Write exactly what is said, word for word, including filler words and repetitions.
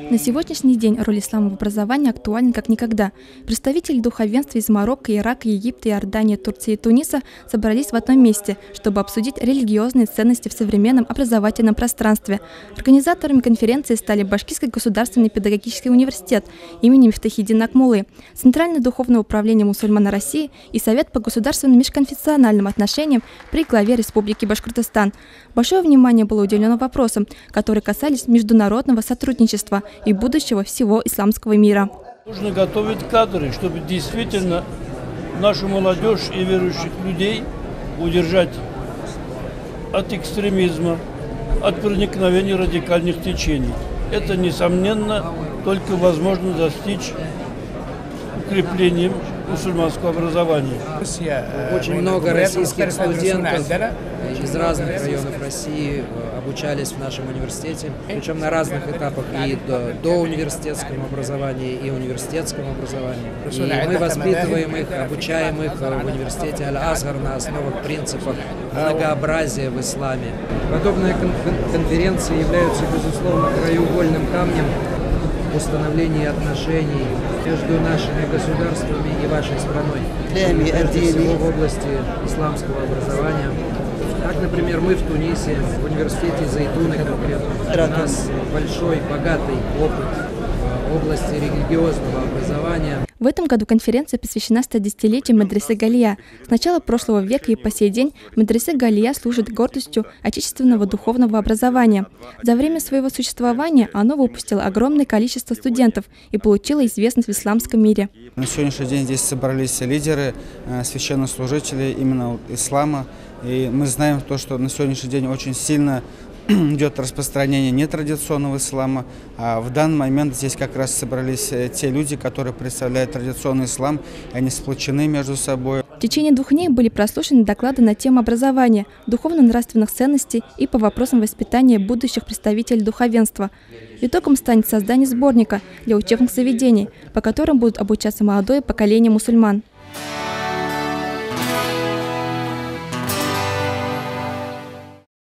На сегодняшний день роль ислама в образовании актуальна как никогда. Представители духовенства из Марокко, Ирака, Египта, Иордании, Турции и Туниса собрались в одном месте, чтобы обсудить религиозные ценности в современном образовательном пространстве. Организаторами конференции стали Башкирский государственный педагогический университет имени Мифтахиддина Акмуллы, Центральное духовное управление мусульман России и Совет по государственным межконфессиональным отношениям при главе Республики Башкортостан. Большое внимание было уделено вопросам, которые касались международного сотрудничества и будущего всего исламского мира. Нужно готовить кадры, чтобы действительно нашу молодежь и верующих людей удержать от экстремизма, от проникновения радикальных течений. Это, несомненно, только возможно достичь укреплением мусульманского образования. Очень много российских студентов из разных районов России обучались в нашем университете, причем на разных этапах и до, до университетского образования, и университетского образования. И мы воспитываем их, обучаем их в университете Аль-Азгар на основах принципов многообразия в исламе. Подобные кон конференции являются, безусловно, краеугольным камнем установления отношений между нашими государствами и вашей страной, прежде всего в области исламского образования. Так, например, мы в Тунисе, в университете Зайтуны конкретно, у нас большой, богатый опыт в области религиозного образования. В этом году конференция посвящена стодесятилетию Медресе Галия. С начала прошлого века и по сей день Медресе Галия служит гордостью отечественного духовного образования. За время своего существования оно выпустило огромное количество студентов и получило известность в исламском мире. На сегодняшний день здесь собрались лидеры, священнослужители именно ислама. И мы знаем то, что на сегодняшний день очень сильно идет распространение нетрадиционного ислама. А в данный момент здесь как раз собрались те люди, которые представляют традиционный ислам, и они сплочены между собой. В течение двух дней были прослушаны доклады на тему образования, духовно-нравственных ценностей и по вопросам воспитания будущих представителей духовенства. Итогом станет создание сборника для учебных заведений, по которым будут обучаться молодое поколение мусульман.